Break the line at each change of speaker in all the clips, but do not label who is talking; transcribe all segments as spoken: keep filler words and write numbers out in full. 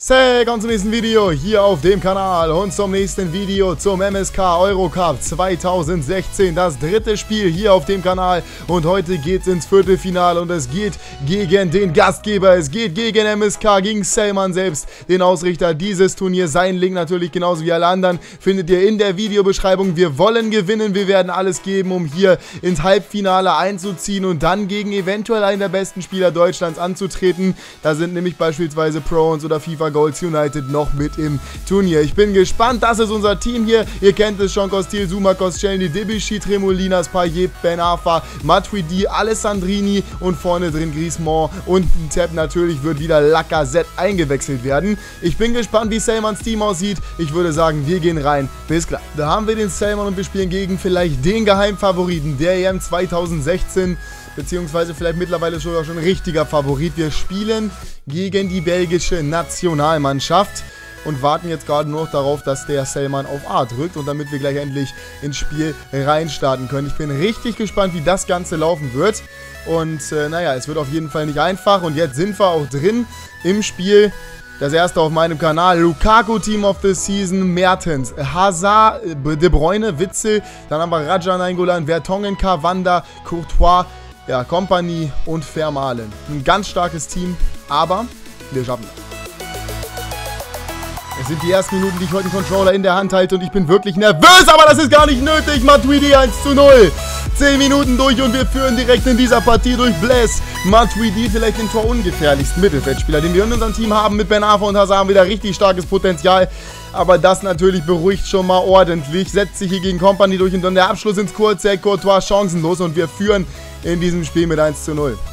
Willkommen zum nächsten Video hier auf dem Kanal und zum nächsten Video zum M S K Eurocup zweitausendsechzehn, das dritte Spiel hier auf dem Kanal, und heute geht es ins Viertelfinale und es geht gegen den Gastgeber, es geht gegen M S K, gegen Selman selbst, den Ausrichter dieses Turniers. Sein Link natürlich genauso wie alle anderen findet ihr in der Videobeschreibung. Wir wollen gewinnen, wir werden alles geben, um hier ins Halbfinale einzuziehen und dann gegen eventuell einen der besten Spieler Deutschlands anzutreten. Da sind nämlich beispielsweise Pro-Ons oder FIFA Goals United noch mit im Turnier. Ich bin gespannt, das ist unser Team hier. Ihr kennt es schon: Kostil, Zuma, Koscielny, Debuchy, Tremolinas, Payet, Ben Arfa, Matuidi, Alessandrini und vorne drin Griezmann und Tepp. Natürlich wird wieder Lacazette eingewechselt werden. Ich bin gespannt, wie Selmans Team aussieht. Ich würde sagen, wir gehen rein. Bis gleich. Da haben wir den Selman und wir spielen gegen vielleicht den Geheimfavoriten der E M zweitausendsechzehn. Beziehungsweise vielleicht mittlerweile sogar schon ein richtiger Favorit. Wir spielen gegen die belgische Nationalmannschaft und warten jetzt gerade nur noch darauf, dass der Selman auf A drückt und damit wir gleich endlich ins Spiel reinstarten können. Ich bin richtig gespannt, wie das Ganze laufen wird. Und äh, naja, es wird auf jeden Fall nicht einfach. Und jetzt sind wir auch drin im Spiel. Das erste auf meinem Kanal: Lukaku Team of the Season, Mertens, Hazard, De Bruyne, Witzel, dann haben wir Raja Nainggolan, Vertonghen, Cavanda, Courtois, ja, Kompany und Vermaelen. Ein ganz starkes Team, aber wir schaffen das. Es sind die ersten Minuten, die ich heute den Controller in der Hand halte und ich bin wirklich nervös, aber das ist gar nicht nötig. Matuidi eins zu null. zehn Minuten durch und wir führen direkt in dieser Partie durch Blaise. Matuidi, vielleicht den torungefährlichsten Mittelfeldspieler, den wir in unserem Team haben. Mit Ben Arfa und Hazard haben wieder richtig starkes Potenzial. Aber das natürlich beruhigt schon mal ordentlich. Setzt sich hier gegen Kompany durch und dann der Abschluss ins Kurzeck. Courtois chancenlos und wir führen in diesem Spiel mit eins zu null.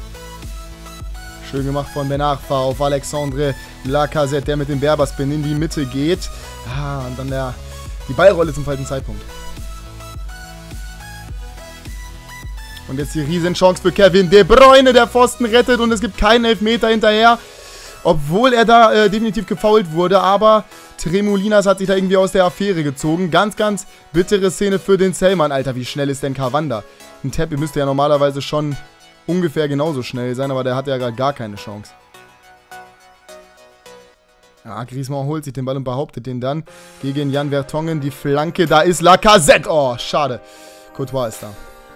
Schön gemacht von Ben Arfa auf Alexandre Lacazette, der mit dem Berberspin in die Mitte geht. Ah, und dann der, die Ballrolle zum falschen Zeitpunkt. Und jetzt die Riesenchance für Kevin De Bruyne, der Pfosten rettet und es gibt keinen Elfmeter hinterher. Obwohl er da äh, definitiv gefoult wurde, aber Tremolinas hat sich da irgendwie aus der Affäre gezogen. Ganz, ganz bittere Szene für den Selman. Alter, wie schnell ist denn Cavanda? Ein Tepp müsste ja normalerweise schon ungefähr genauso schnell sein, aber der hat ja gerade gar keine Chance. Ja, Griezmann holt sich den Ball und behauptet den dann gegen Jan Vertonghen. Die Flanke, da ist Lacazette. Oh, schade. Courtois ist da.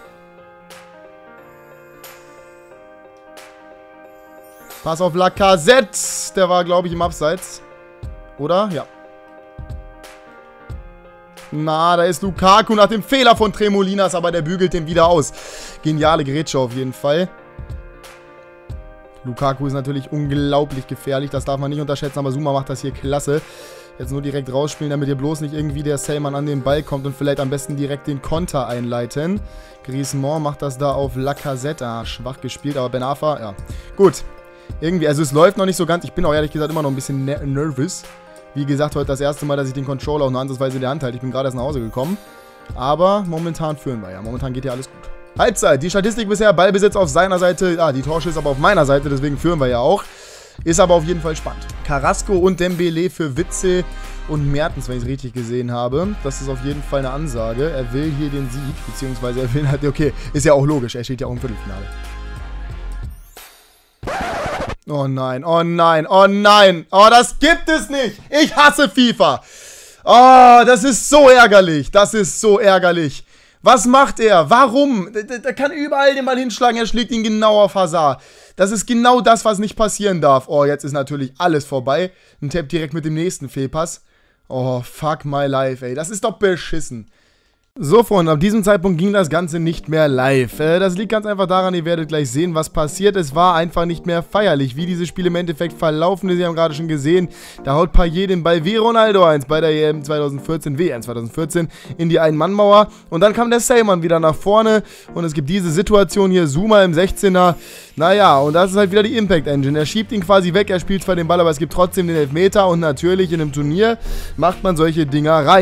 Pass auf Lacazette. Der war, glaube ich, im Abseits. Oder? Ja. Na, da ist Lukaku nach dem Fehler von Tremolinas, aber der bügelt den wieder aus. Geniale Grätsche auf jeden Fall. Lukaku ist natürlich unglaublich gefährlich, das darf man nicht unterschätzen, aber Zuma macht das hier klasse. Jetzt nur direkt rausspielen, damit hier bloß nicht irgendwie der Selman an den Ball kommt und vielleicht am besten direkt den Konter einleiten. Griezmann macht das da auf Lacazette. Ah, schwach gespielt, aber Ben Arfa, ja. Gut. Irgendwie, also es läuft noch nicht so ganz. Ich bin auch ehrlich gesagt immer noch ein bisschen ner nervös. Wie gesagt, heute das erste Mal, dass ich den Controller auch nur ansatzweise in der Hand halte. Ich bin gerade erst nach Hause gekommen. Aber momentan führen wir ja. Momentan geht ja alles gut. Halbzeit. Die Statistik bisher: Ballbesitz auf seiner Seite. Ah, die Torschüsse aber auf meiner Seite. Deswegen führen wir ja auch. Ist aber auf jeden Fall spannend. Carrasco und Dembele für Witzel und Mertens, wenn ich es richtig gesehen habe. Das ist auf jeden Fall eine Ansage. Er will hier den Sieg. Beziehungsweise er will halt... Okay, ist ja auch logisch. Er steht ja auch im Viertelfinale. Oh nein, oh nein, oh nein. Oh, das gibt es nicht. Ich hasse FIFA. Oh, das ist so ärgerlich. Das ist so ärgerlich. Was macht er? Warum? Der kann überall den Ball hinschlagen. Er schlägt ihn genau auf Hazard. Das ist genau das, was nicht passieren darf. Oh, jetzt ist natürlich alles vorbei. Ein Tepp direkt mit dem nächsten Fehlpass. Oh, fuck my life, ey. Das ist doch beschissen. So, Freunde, ab diesem Zeitpunkt ging das Ganze nicht mehr live. Äh, das liegt ganz einfach daran, ihr werdet gleich sehen, was passiert. Es war einfach nicht mehr feierlich, wie dieses Spiel im Endeffekt verlaufen ist. Sie haben gerade schon gesehen, da haut Payet den Ball wie Ronaldo eins bei der E M zweitausendvierzehn, W M zweitausendvierzehn in die Ein-Mann-Mauer. Und dann kam der Selman wieder nach vorne und es gibt diese Situation hier, Zuma im sechzehner. Naja, und das ist halt wieder die Impact Engine. Er schiebt ihn quasi weg, er spielt zwar den Ball, aber es gibt trotzdem den Elfmeter und natürlich in einem Turnier macht man solche Dinger rein.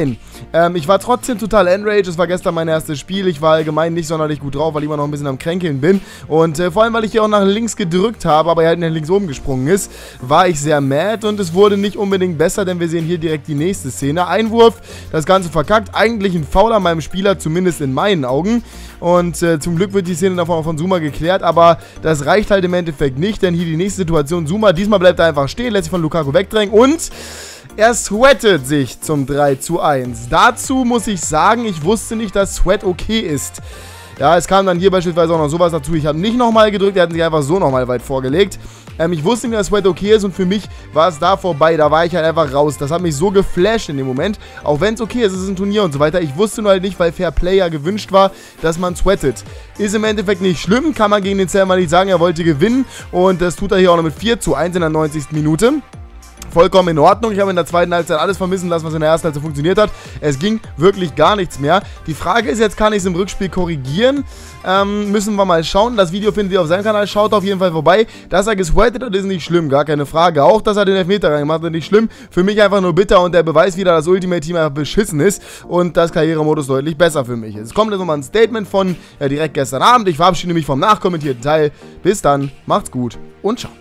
Ähm, ich war trotzdem total enraged, es war gestern mein erstes Spiel, ich war allgemein nicht sonderlich gut drauf, weil ich immer noch ein bisschen am Kränkeln bin. Und äh, vor allem, weil ich hier auch nach links gedrückt habe, aber er halt nach links oben gesprungen ist, war ich sehr mad und es wurde nicht unbedingt besser, denn wir sehen hier direkt die nächste Szene. Einwurf, das Ganze verkackt, eigentlich ein Foul an meinem Spieler, zumindest in meinen Augen. Und äh, zum Glück wird die Szene davon auch von Zuma geklärt, aber das reicht halt im Endeffekt nicht, denn hier die nächste Situation, Zuma, diesmal bleibt er einfach stehen, lässt sich von Lukaku wegdrängen und er sweatet sich zum drei zu eins. Dazu muss ich sagen, ich wusste nicht, dass Sweat okay ist. Ja, es kam dann hier beispielsweise auch noch sowas dazu. Ich habe nicht nochmal gedrückt, er hat sich einfach so nochmal weit vorgelegt. Ähm, ich wusste nicht, dass Sweat okay ist und für mich war es da vorbei. Da war ich halt einfach raus. Das hat mich so geflasht in dem Moment. Auch wenn es okay ist, es ist ein Turnier und so weiter. Ich wusste nur halt nicht, weil Fair Play ja gewünscht war, dass man sweatet. Ist im Endeffekt nicht schlimm, kann man gegen den Selma nicht sagen, er wollte gewinnen. Und das tut er hier auch noch mit vier zu eins in der neunzigsten Minute. Vollkommen in Ordnung. Ich habe in der zweiten Halbzeit alles vermissen lassen, was in der ersten Halbzeit funktioniert hat. Es ging wirklich gar nichts mehr. Die Frage ist jetzt, kann ich es im Rückspiel korrigieren? Ähm, müssen wir mal schauen. Das Video findet ihr auf seinem Kanal. Schaut auf jeden Fall vorbei. Dass er gesweatet hat, ist nicht schlimm. Gar keine Frage. Auch, dass er den Elfmeter reingemacht hat, ist nicht schlimm. Für mich einfach nur bitter und der Beweis wieder, dass Ultimate Team einfach beschissen ist und das Karrieremodus deutlich besser für mich ist. Es kommt jetzt nochmal ein Statement von ja, direkt gestern Abend. Ich verabschiede mich vom nachkommentierten Teil. Bis dann. Macht's gut und ciao.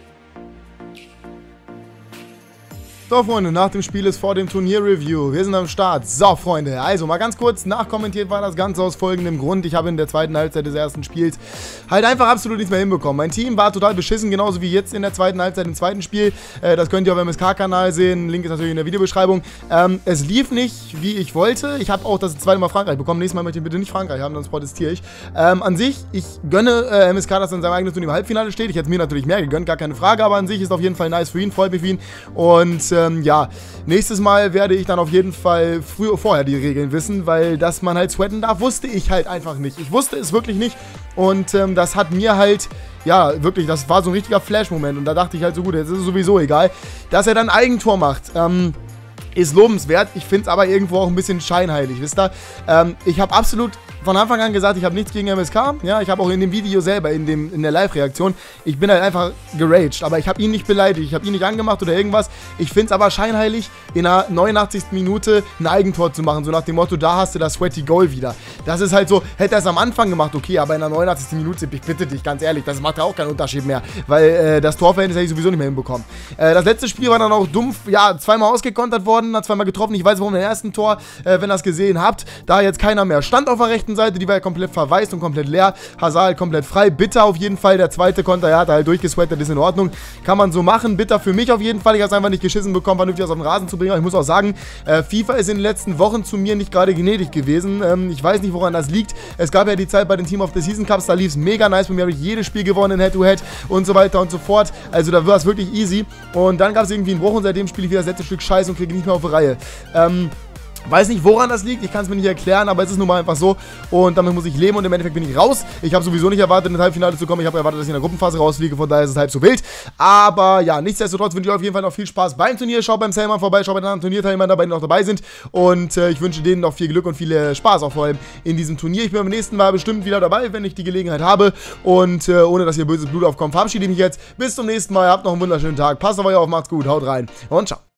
So, Freunde, nach dem Spiel ist vor dem Turnier-Review. Wir sind am Start. So, Freunde, also mal ganz kurz nachkommentiert war das Ganze aus folgendem Grund. Ich habe in der zweiten Halbzeit des ersten Spiels halt einfach absolut nichts mehr hinbekommen. Mein Team war total beschissen, genauso wie jetzt in der zweiten Halbzeit im zweiten Spiel. Äh, das könnt ihr auf dem M S K-Kanal sehen. Link ist natürlich in der Videobeschreibung. Ähm, es lief nicht, wie ich wollte. Ich habe auch das zweite Mal Frankreich bekommen. Nächstes Mal möchte ich bitte nicht Frankreich haben, sonst protestiere ich. Ähm, an sich, ich gönne äh, M S K, dass er in seinem eigenen Turnier im Halbfinale steht. Ich hätte mir natürlich mehr gegönnt, gar keine Frage. Aber an sich ist auf jeden Fall nice für ihn, freut mich für ihn. Und Ähm, ja, nächstes Mal werde ich dann auf jeden Fall früher vorher die Regeln wissen, weil dass man halt sweaten darf, wusste ich halt einfach nicht. Ich wusste es wirklich nicht und ähm, das hat mir halt, ja, wirklich, das war so ein richtiger Flash-Moment und da dachte ich halt so, gut, jetzt ist es sowieso egal, dass er dann Eigentor macht. Ähm, ist lobenswert, ich finde es aber irgendwo auch ein bisschen scheinheilig, wisst ihr? Ähm, ich habe absolut von Anfang an gesagt, ich habe nichts gegen M S K, ja, ich habe auch in dem Video selber, in, dem, in der Live-Reaktion, ich bin halt einfach geraged, aber ich habe ihn nicht beleidigt, ich habe ihn nicht angemacht oder irgendwas, ich finde es aber scheinheilig, in der neunundachtzigsten Minute ein Eigentor zu machen, so nach dem Motto, da hast du das Sweaty Goal wieder. Das ist halt so, hätte er es am Anfang gemacht, okay, aber in der neunundachzigsten Minute, ich bitte dich, ganz ehrlich, das macht ja auch keinen Unterschied mehr, weil äh, das Torverhältnis hätte ich sowieso nicht mehr hinbekommen. Äh, das letzte Spiel war dann auch dumpf, ja, zweimal ausgekontert worden, hat zweimal getroffen, ich weiß warum im ersten Tor, äh, wenn ihr das gesehen habt, da jetzt keiner mehr stand auf der rechten Seite, die war ja komplett verwaist und komplett leer, Hazard halt komplett frei, bitter auf jeden Fall, der zweite Konter, ja, hat er halt durchgesweatet, ist in Ordnung, kann man so machen, bitter für mich auf jeden Fall, ich habe es einfach nicht geschissen bekommen, vernünftig aus dem Rasen zu bringen, aber ich muss auch sagen, äh, FIFA ist in den letzten Wochen zu mir nicht gerade gnädig gewesen, ähm, ich weiß nicht, woran das liegt, es gab ja die Zeit bei den Team of the Season Cups, da lief es mega nice, bei mir habe ich jedes Spiel gewonnen in Head-to-Head und so weiter und so fort, also da war es wirklich easy und dann gab es irgendwie einen Bruch und seitdem spiele ich wieder das letzte Stück Scheiße und kriege nicht mehr auf die Reihe. Ähm, Weiß nicht, woran das liegt, ich kann es mir nicht erklären, aber es ist nun mal einfach so und damit muss ich leben und im Endeffekt bin ich raus. Ich habe sowieso nicht erwartet, in das Halbfinale zu kommen, ich habe erwartet, dass ich in der Gruppenphase rausfliege, von daher ist es halb so wild. Aber ja, nichtsdestotrotz wünsche ich euch auf jeden Fall noch viel Spaß beim Turnier, schaut beim Selman vorbei, schaut bei den anderen Turnierteilnehmern dabei, die noch dabei sind und äh, ich wünsche denen noch viel Glück und viel äh, Spaß auch vor allem in diesem Turnier. Ich bin beim nächsten Mal bestimmt wieder dabei, wenn ich die Gelegenheit habe und äh, ohne, dass hier böses Blut aufkommt, verabschiede ich mich jetzt. Bis zum nächsten Mal, habt noch einen wunderschönen Tag, passt auf euch auf, macht's gut, haut rein und ciao.